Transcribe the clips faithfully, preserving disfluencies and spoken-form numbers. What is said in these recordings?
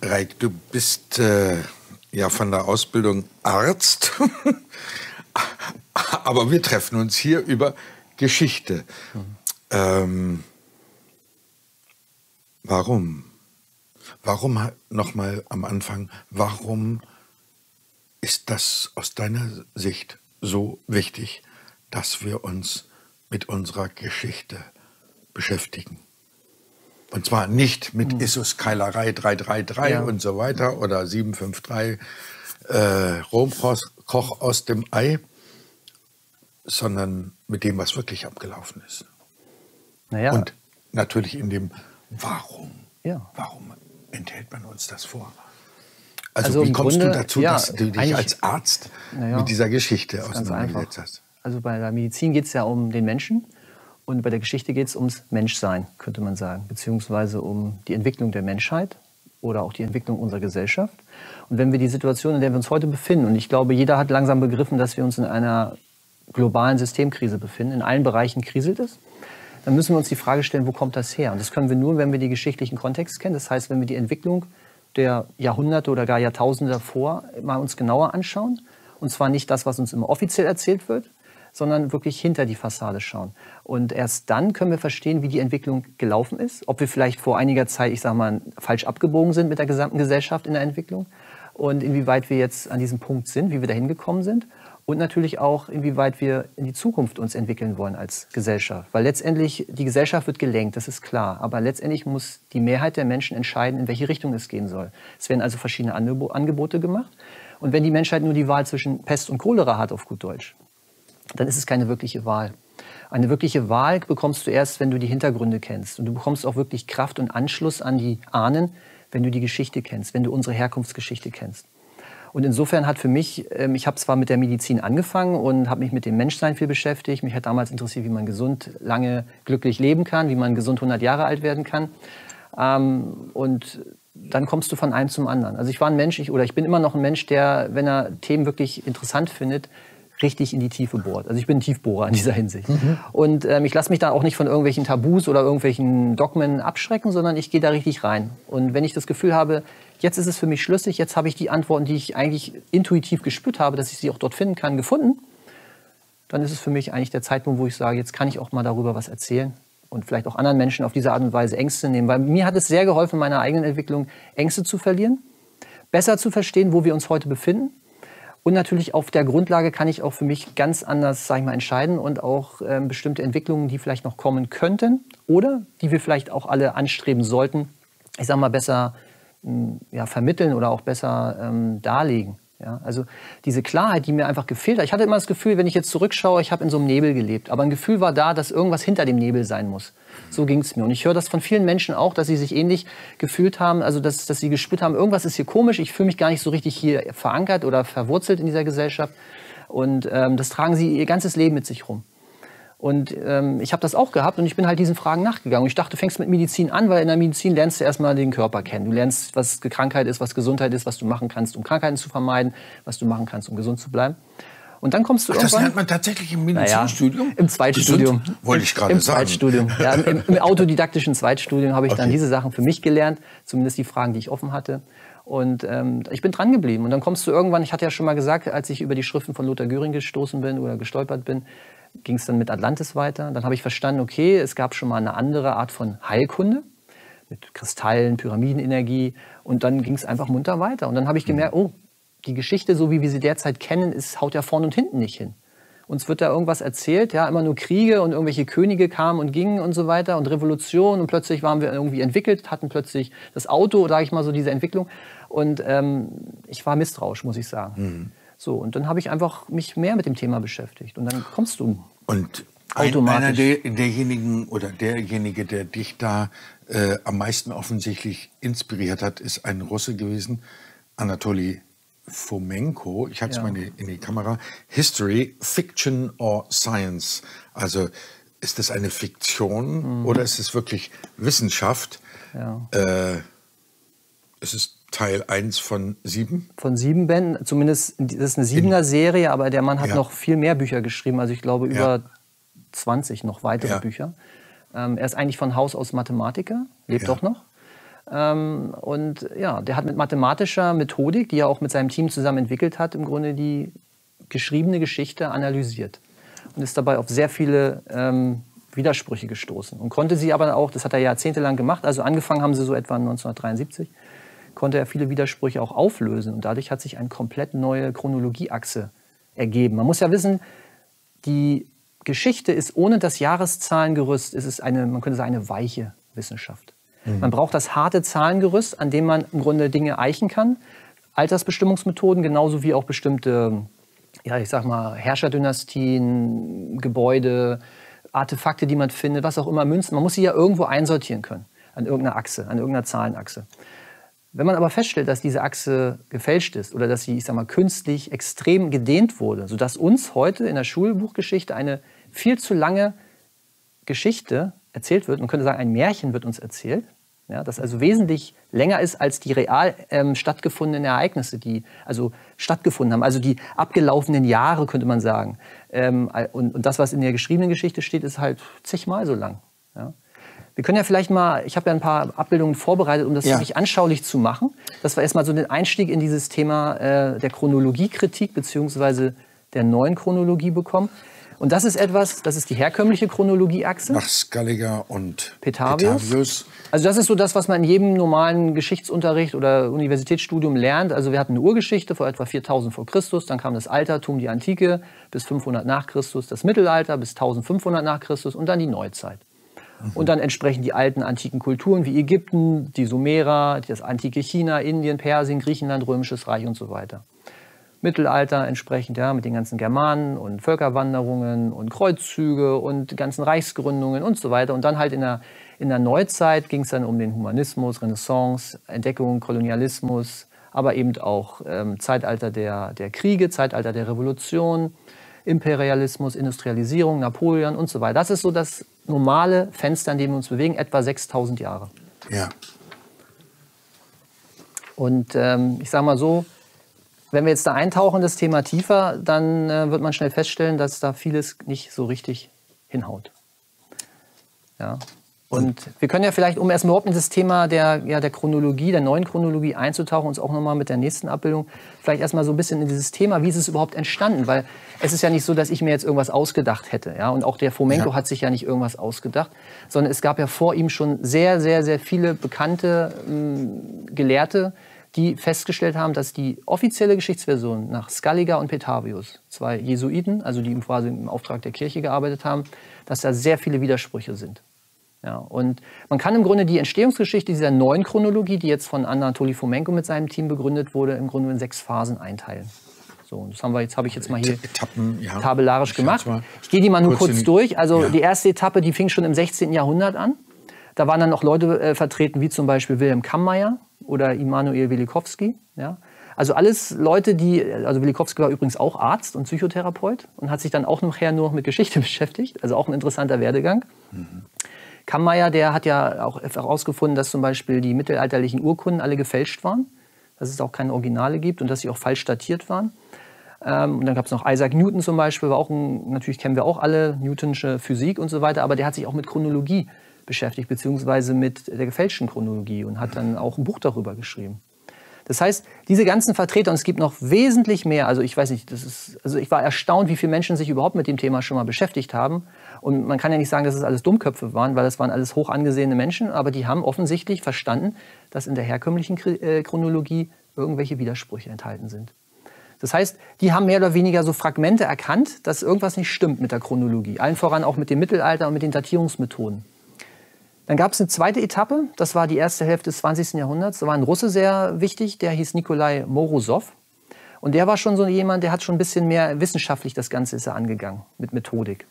Reik, du bist äh, ja von der Ausbildung Arzt, aber wir treffen uns hier über Geschichte. Mhm. Ähm, warum? Warum, nochmal am Anfang, warum ist das aus deiner Sicht so wichtig, dass wir uns mit unserer Geschichte beschäftigen? Und zwar nicht mit mhm. Issus-Keilerei drei drei drei ja. und so weiter oder sieben fünf drei äh, Romkoch aus dem Ei, sondern mit dem, was wirklich abgelaufen ist. Naja. Und natürlich in dem Warum. Ja. Warum enthält man uns das vor? Also, also wie kommst Grunde, du dazu, ja, dass du dich als Arzt ja, mit dieser Geschichte auseinandergesetzt hast? Also bei der Medizin geht es ja um den Menschen und bei der Geschichte geht es ums Menschsein, könnte man sagen, beziehungsweise um die Entwicklung der Menschheit oder auch die Entwicklung unserer Gesellschaft. Und wenn wir die Situation, in der wir uns heute befinden, und ich glaube, jeder hat langsam begriffen, dass wir uns in einer globalen Systemkrise befinden, in allen Bereichen kriselt es, dann müssen wir uns die Frage stellen, wo kommt das her? Und das können wir nur, wenn wir die geschichtlichen Kontext kennen. Das heißt, wenn wir die Entwicklung der Jahrhunderte oder gar Jahrtausende davor mal uns genauer anschauen. Und zwar nicht das, was uns immer offiziell erzählt wird, sondern wirklich hinter die Fassade schauen. Und erst dann können wir verstehen, wie die Entwicklung gelaufen ist. Ob wir vielleicht vor einiger Zeit, ich sage mal, falsch abgebogen sind mit der gesamten Gesellschaft in der Entwicklung. Und inwieweit wir jetzt an diesem Punkt sind, wie wir dahin gekommen sind. Und natürlich auch, inwieweit wir in die Zukunft uns entwickeln wollen als Gesellschaft. Weil letztendlich, die Gesellschaft wird gelenkt, das ist klar. Aber letztendlich muss die Mehrheit der Menschen entscheiden, in welche Richtung es gehen soll. Es werden also verschiedene Angebote gemacht. Und wenn die Menschheit nur die Wahl zwischen Pest und Cholera hat, auf gut Deutsch, dann ist es keine wirkliche Wahl. Eine wirkliche Wahl bekommst du erst, wenn du die Hintergründe kennst. Und du bekommst auch wirklich Kraft und Anschluss an die Ahnen, wenn du die Geschichte kennst, wenn du unsere Herkunftsgeschichte kennst. Und insofern hat für mich, ich habe zwar mit der Medizin angefangen und habe mich mit dem Menschsein viel beschäftigt. Mich hat damals interessiert, wie man gesund, lange, glücklich leben kann, wie man gesund hundert Jahre alt werden kann. Und dann kommst du von einem zum anderen. Also ich war ein Mensch, ich, oder ich bin immer noch ein Mensch, der, wenn er Themen wirklich interessant findet, richtig in die Tiefe bohrt. Also ich bin ein Tiefbohrer in dieser Hinsicht. Mhm. Und ähm, ich lasse mich da auch nicht von irgendwelchen Tabus oder irgendwelchen Dogmen abschrecken, sondern ich gehe da richtig rein. Und wenn ich das Gefühl habe, jetzt ist es für mich schlüssig, jetzt habe ich die Antworten, die ich eigentlich intuitiv gespürt habe, dass ich sie auch dort finden kann, gefunden, dann ist es für mich eigentlich der Zeitpunkt, wo ich sage, jetzt kann ich auch mal darüber was erzählen und vielleicht auch anderen Menschen auf diese Art und Weise Ängste nehmen. Weil mir hat es sehr geholfen, meiner eigenen Entwicklung Ängste zu verlieren, besser zu verstehen, wo wir uns heute befinden. Und natürlich auf der Grundlage kann ich auch für mich ganz anders, sag ich mal, entscheiden und auch ähm, bestimmte Entwicklungen, die vielleicht noch kommen könnten oder die wir vielleicht auch alle anstreben sollten, ich sag mal, besser mh, ja, vermitteln oder auch besser ähm, darlegen. Ja? Also diese Klarheit, die mir einfach gefehlt hat. Ich hatte immer das Gefühl, wenn ich jetzt zurückschaue, ich habe in so einem Nebel gelebt. Aber ein Gefühl war da, dass irgendwas hinter dem Nebel sein muss. So ging es mir. Und ich höre das von vielen Menschen auch, dass sie sich ähnlich gefühlt haben, also dass, dass sie gespürt haben, irgendwas ist hier komisch, ich fühle mich gar nicht so richtig hier verankert oder verwurzelt in dieser Gesellschaft. Und ähm, das tragen sie ihr ganzes Leben mit sich rum. Und ähm, ich habe das auch gehabt und ich bin halt diesen Fragen nachgegangen. Und ich dachte, du fängst mit Medizin an, weil in der Medizin lernst du erstmal den Körper kennen. Du lernst, was Krankheit ist, was Gesundheit ist, was du machen kannst, um Krankheiten zu vermeiden, was du machen kannst, um gesund zu bleiben. Und dann kommst du Ach, irgendwann... Das lernt man tatsächlich im Medizinstudium? Naja, im Zweitstudium. Gesund, wollte ich gerade Im sagen. Zweitstudium. Ja, im, Im autodidaktischen Zweitstudium habe ich Okay. dann diese Sachen für mich gelernt, zumindest die Fragen, die ich offen hatte. Und ähm, ich bin dran geblieben. Und dann kommst du irgendwann, ich hatte ja schon mal gesagt, als ich über die Schriften von Lothar Göring gestoßen bin oder gestolpert bin, ging es dann mit Atlantis weiter. Dann habe ich verstanden, okay, es gab schon mal eine andere Art von Heilkunde mit Kristallen, Pyramidenenergie. Und dann ging es einfach munter weiter. Und dann habe ich gemerkt, oh, die Geschichte, so wie wir sie derzeit kennen, ist, haut ja vorne und hinten nicht hin. Uns wird da irgendwas erzählt, ja, immer nur Kriege und irgendwelche Könige kamen und gingen und so weiter und Revolution und plötzlich waren wir irgendwie entwickelt, hatten plötzlich das Auto, sage ich mal so, diese Entwicklung. Und ähm, ich war misstrauisch, muss ich sagen. Mhm. So, und dann habe ich einfach mich mehr mit dem Thema beschäftigt. Und dann kommst du und automatisch. Einer der, derjenigen oder derjenige, der dich da äh, am meisten offensichtlich inspiriert hat, ist ein Russe gewesen, Anatoli Fomenko. Ich halte es Ja. mal in die, in die Kamera. History, Fiction or Science. Also ist das eine Fiktion mhm. oder ist es wirklich Wissenschaft? Ja. Äh, es ist Teil eins von sieben. Von sieben Bänden, zumindest, das ist eine siebener Serie, aber der Mann hat Ja. noch viel mehr Bücher geschrieben, also ich glaube über Ja. zwanzig noch weitere Ja. Bücher. Ähm, er ist eigentlich von Haus aus Mathematiker, lebt Ja. auch noch. Ähm, und ja, der hat mit mathematischer Methodik, die er auch mit seinem Team zusammen entwickelt hat, im Grunde die geschriebene Geschichte analysiert. Und ist dabei auf sehr viele ähm, Widersprüche gestoßen. Und konnte sie aber auch, das hat er jahrzehntelang gemacht, also angefangen haben sie so etwa neunzehnhundertdreiundsiebzig, konnte er viele Widersprüche auch auflösen. Und dadurch hat sich eine komplett neue Chronologieachse ergeben. Man muss ja wissen, die Geschichte ist ohne das Jahreszahlengerüst, ist es eine, man könnte sagen, eine weiche Wissenschaft. Mhm. Man braucht das harte Zahlengerüst, an dem man im Grunde Dinge eichen kann. Altersbestimmungsmethoden, genauso wie auch bestimmte, ja, ich sag mal, Herrscherdynastien, Gebäude, Artefakte, die man findet, was auch immer, Münzen. Man muss sie ja irgendwo einsortieren können, an irgendeiner Achse, an irgendeiner Zahlenachse. Wenn man aber feststellt, dass diese Achse gefälscht ist oder dass sie, ich sag mal, künstlich extrem gedehnt wurde, sodass uns heute in der Schulbuchgeschichte eine viel zu lange Geschichte erzählt wird, man könnte sagen, ein Märchen wird uns erzählt, ja, das also wesentlich länger ist als die real ähm, stattgefundenen Ereignisse, die also stattgefunden haben, also die abgelaufenen Jahre, könnte man sagen. Ähm, und, und das, was in der geschriebenen Geschichte steht, ist halt zigmal so lang. Ja. Wir können ja vielleicht mal, ich habe ja ein paar Abbildungen vorbereitet, um das ja. wirklich anschaulich zu machen, dass wir erstmal so den Einstieg in dieses Thema äh, der Chronologiekritik bzw. der neuen Chronologie bekommen. Und das ist etwas, das ist die herkömmliche Chronologieachse. Nach Scaliger und Petavius. Petavius. Also das ist so das, was man in jedem normalen Geschichtsunterricht oder Universitätsstudium lernt. Also wir hatten eine Urgeschichte vor etwa viertausend vor Christus, dann kam das Altertum, die Antike bis fünfhundert nach Christus, das Mittelalter bis eintausendfünfhundert nach Christus und dann die Neuzeit. Mhm. Und dann entsprechend die alten antiken Kulturen wie Ägypten, die Sumerer, das antike China, Indien, Persien, Griechenland, Römisches Reich und so weiter. Mittelalter entsprechend, ja, mit den ganzen Germanen und Völkerwanderungen und Kreuzzüge und ganzen Reichsgründungen und so weiter. Und dann halt in der, in der Neuzeit ging es dann um den Humanismus, Renaissance, Entdeckung, Kolonialismus, aber eben auch ähm, Zeitalter der, der Kriege, Zeitalter der Revolution, Imperialismus, Industrialisierung, Napoleon und so weiter. Das ist so das normale Fenster, in dem wir uns bewegen, etwa sechstausend Jahre. Ja. Und ähm, ich sage mal so, wenn wir jetzt da eintauchen, das Thema tiefer, dann äh, wird man schnell feststellen, dass da vieles nicht so richtig hinhaut. Ja. Und wir können ja vielleicht, um erstmal überhaupt in das Thema der, ja, der Chronologie, der neuen Chronologie einzutauchen, uns auch nochmal mit der nächsten Abbildung, vielleicht erstmal so ein bisschen in dieses Thema, wie ist es überhaupt entstanden? Weil es ist ja nicht so, dass ich mir jetzt irgendwas ausgedacht hätte. Ja? Und auch der Fomenko ja. hat sich ja nicht irgendwas ausgedacht, sondern es gab ja vor ihm schon sehr, sehr, sehr viele bekannte ähm, Gelehrte, die festgestellt haben, dass die offizielle Geschichtsversion nach Scaliger und Petavius, zwei Jesuiten, also die quasi im Auftrag der Kirche gearbeitet haben, dass da sehr viele Widersprüche sind. Ja, und man kann im Grunde die Entstehungsgeschichte dieser neuen Chronologie, die jetzt von Anatoli Fomenko mit seinem Team begründet wurde, im Grunde in sechs Phasen einteilen. So, und das haben wir jetzt, habe ich jetzt mal hier Etappen, ja. tabellarisch gemacht. Ich gehe die mal nur kurz, kurz durch. Also ja. die erste Etappe, die fing schon im sechzehnten Jahrhundert an. Da waren dann noch Leute äh, vertreten, wie zum Beispiel Wilhelm Kammeyer oder Immanuel Velikovsky. Ja. Also alles Leute, die, also Velikovsky war übrigens auch Arzt und Psychotherapeut und hat sich dann auch nachher nur mit Geschichte beschäftigt. Also auch ein interessanter Werdegang. Mhm. Kammeyer, der hat ja auch herausgefunden, dass zum Beispiel die mittelalterlichen Urkunden alle gefälscht waren, dass es auch keine Originale gibt und dass sie auch falsch datiert waren. Ähm, und dann gab es noch Isaac Newton zum Beispiel, war auch ein, natürlich kennen wir auch alle, Newtonsche Physik und so weiter, aber der hat sich auch mit Chronologie beschäftigt, beziehungsweise mit der gefälschten Chronologie und hat dann auch ein Buch darüber geschrieben. Das heißt, diese ganzen Vertreter, und es gibt noch wesentlich mehr, also ich weiß nicht, das ist, also ich war erstaunt, wie viele Menschen sich überhaupt mit dem Thema schon mal beschäftigt haben. Und man kann ja nicht sagen, dass es alles Dummköpfe waren, weil das waren alles hoch angesehene Menschen, aber die haben offensichtlich verstanden, dass in der herkömmlichen Chronologie irgendwelche Widersprüche enthalten sind. Das heißt, die haben mehr oder weniger so Fragmente erkannt, dass irgendwas nicht stimmt mit der Chronologie. Allen voran auch mit dem Mittelalter und mit den Datierungsmethoden. Dann gab es eine zweite Etappe, das war die erste Hälfte des zwanzigsten Jahrhunderts. Da war ein Russe sehr wichtig, der hieß Nikolai Morosow. Und der war schon so jemand, der hat schon ein bisschen mehr wissenschaftlich das Ganze ist er angegangen, mit Methodik.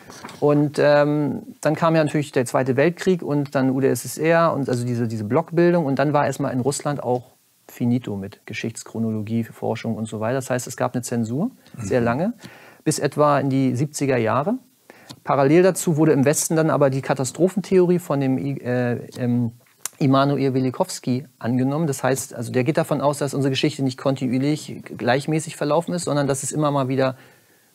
Und ähm, dann kam ja natürlich der Zweite Weltkrieg und dann U d S S R und also diese, diese Blockbildung. Und dann war erstmal in Russland auch finito mit Geschichtschronologie, Forschung und so weiter. Das heißt, es gab eine Zensur, sehr lange, bis etwa in die siebziger Jahre. Parallel dazu wurde im Westen dann aber die Katastrophentheorie von dem äh, ähm, Immanuel Velikovsky angenommen. Das heißt, also der geht davon aus, dass unsere Geschichte nicht kontinuierlich gleichmäßig verlaufen ist, sondern dass es immer mal wieder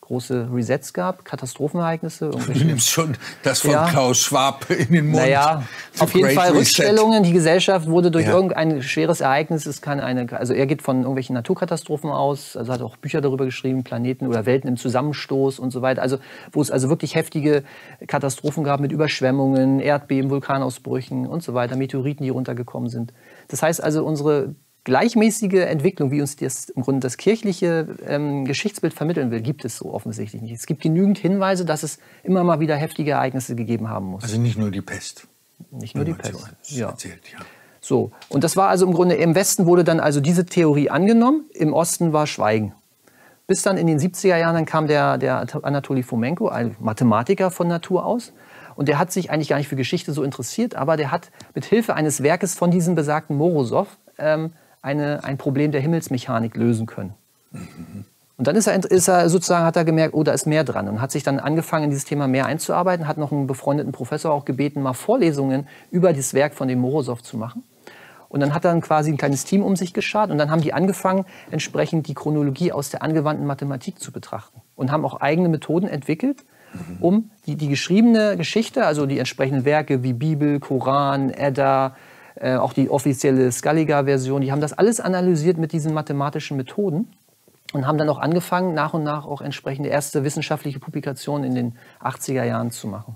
große Resets gab, Katastrophenereignisse. Du nimmst schon das von ja. Klaus Schwab in den Mund. Naja, The auf jeden Great Fall Reset. Rückstellungen. Die Gesellschaft wurde durch Ja. irgendein schweres Ereignis, es kann eine, also er geht von irgendwelchen Naturkatastrophen aus, also hat auch Bücher darüber geschrieben, Planeten oder Welten im Zusammenstoß und so weiter. Also wo es also wirklich heftige Katastrophen gab mit Überschwemmungen, Erdbeben, Vulkanausbrüchen und so weiter, Meteoriten, die runtergekommen sind. Das heißt also, unsere gleichmäßige Entwicklung, wie uns das, im Grunde das kirchliche ähm, Geschichtsbild vermitteln will, gibt es so offensichtlich nicht. Es gibt genügend Hinweise, dass es immer mal wieder heftige Ereignisse gegeben haben muss. Also nicht nur die Pest. Nicht nur die Wenn man Pest. so Ja. erzählt, ja. So, und das war also im Grunde, im Westen wurde dann also diese Theorie angenommen, im Osten war Schweigen. Bis dann in den siebziger Jahren, dann kam der, der Anatoli Fomenko, ein Mathematiker von Natur aus. Und der hat sich eigentlich gar nicht für Geschichte so interessiert, aber der hat mit Hilfe eines Werkes von diesem besagten Morosow ähm, eine, ein Problem der Himmelsmechanik lösen können. Mhm. Und dann ist er, ist er sozusagen, hat er gemerkt, oh, da ist mehr dran. Und hat sich dann angefangen, in dieses Thema mehr einzuarbeiten, hat noch einen befreundeten Professor auch gebeten, mal Vorlesungen über das Werk von dem Morosow zu machen. Und dann hat er dann quasi ein kleines Team um sich geschart und dann haben die angefangen, entsprechend die Chronologie aus der angewandten Mathematik zu betrachten. Und haben auch eigene Methoden entwickelt, um die, die geschriebene Geschichte, also die entsprechenden Werke wie Bibel, Koran, Edda, äh, auch die offizielle Scaliger-Version, die haben das alles analysiert mit diesen mathematischen Methoden und haben dann auch angefangen, nach und nach auch entsprechende erste wissenschaftliche Publikationen in den achtziger Jahren zu machen.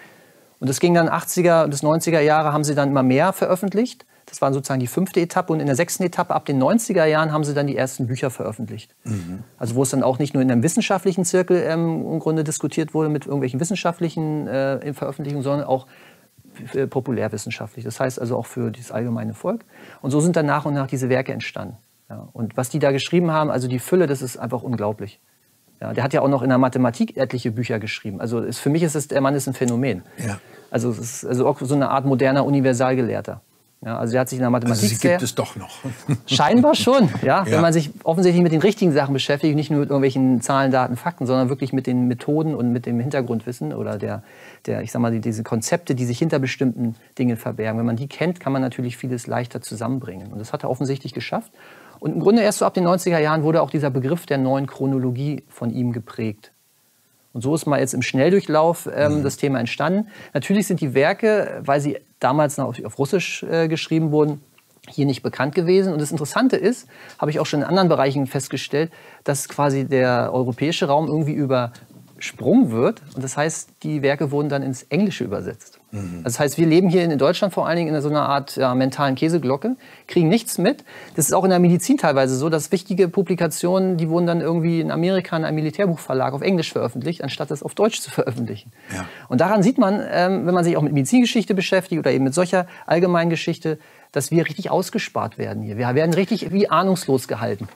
Und das ging dann achtziger bis neunziger Jahre, haben sie dann immer mehr veröffentlicht. Das war sozusagen die fünfte Etappe. Und in der sechsten Etappe, ab den neunziger Jahren, haben sie dann die ersten Bücher veröffentlicht. Mhm. Also wo es dann auch nicht nur in einem wissenschaftlichen Zirkel ähm, im Grunde diskutiert wurde mit irgendwelchen wissenschaftlichen äh, Veröffentlichungen, sondern auch äh, populärwissenschaftlich. Das heißt also auch für das allgemeine Volk. Und so sind dann nach und nach diese Werke entstanden. Ja, und was die da geschrieben haben, also die Fülle, das ist einfach unglaublich. Ja, der hat ja auch noch in der Mathematik etliche Bücher geschrieben. Also ist, für mich ist es, der Mann ist ein Phänomen. Ja. Also es ist also auch so eine Art moderner Universalgelehrter. Ja, also er hat sich in der Mathematik also sie gibt es doch noch. Scheinbar schon, ja, ja. Wenn man sich offensichtlich mit den richtigen Sachen beschäftigt, nicht nur mit irgendwelchen Zahlen, Daten, Fakten, sondern wirklich mit den Methoden und mit dem Hintergrundwissen oder der, der ich sag mal, diese Konzepte, die sich hinter bestimmten Dingen verbergen. Wenn man die kennt, kann man natürlich vieles leichter zusammenbringen. Und das hat er offensichtlich geschafft. Und im Grunde erst so ab den neunziger Jahren wurde auch dieser Begriff der neuen Chronologie von ihm geprägt. Und so ist mal jetzt im Schnelldurchlauf ähm, mhm. das Thema entstanden. Natürlich sind die Werke, weil sie damals noch auf Russisch äh, geschrieben wurden, hier nicht bekannt gewesen. Und das Interessante ist, habe ich auch schon in anderen Bereichen festgestellt, dass quasi der europäische Raum irgendwie übersprungen wird. Und das heißt, die Werke wurden dann ins Englische übersetzt. Mhm. Das heißt, wir leben hier in Deutschland vor allen Dingen in so einer Art ja, mentalen Käseglocke, kriegen nichts mit. Das ist auch in der Medizin teilweise so, dass wichtige Publikationen, die wurden dann irgendwie in Amerika in einem Militärbuchverlag auf Englisch veröffentlicht, anstatt es auf Deutsch zu veröffentlichen. Ja. Und daran sieht man, ähm, wenn man sich auch mit Medizingeschichte beschäftigt oder eben mit solcher allgemeinen Geschichte, dass wir richtig ausgespart werden hier. Wir werden richtig wie ahnungslos gehalten.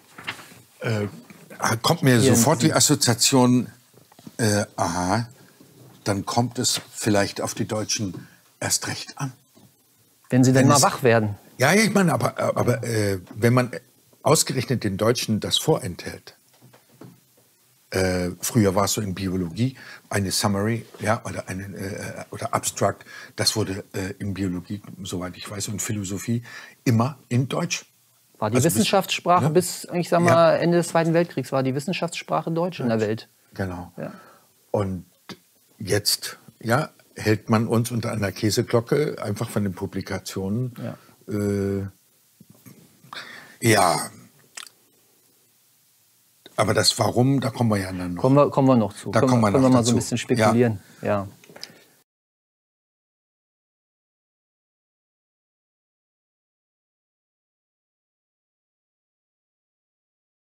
Äh, kommt mir hier sofort die Assoziation, äh, aha, dann kommt es vielleicht auf die Deutschen erst recht an. Wenn sie dann mal wach werden. Ja, ich meine, aber, aber äh, wenn man ausgerechnet den Deutschen das vorenthält, äh, früher war es so in Biologie, eine Summary, ja, oder, eine, äh, oder Abstract, das wurde äh, in Biologie, soweit ich weiß, und Philosophie immer in Deutsch. War die also Wissenschaftssprache bis, ja? bis, ich sag mal, ja. Ende des Zweiten Weltkriegs, war die Wissenschaftssprache Deutsch, Deutsch. in der Welt. Genau. Ja. Und jetzt, ja, hält man uns unter einer Käseglocke, einfach von den Publikationen. Ja. Äh, ja. Aber das Warum, da kommen wir ja dann noch. Kommen wir, kommen wir noch zu. Da können kommen wir, können noch wir mal dazu. so ein bisschen spekulieren. Ja. Ja.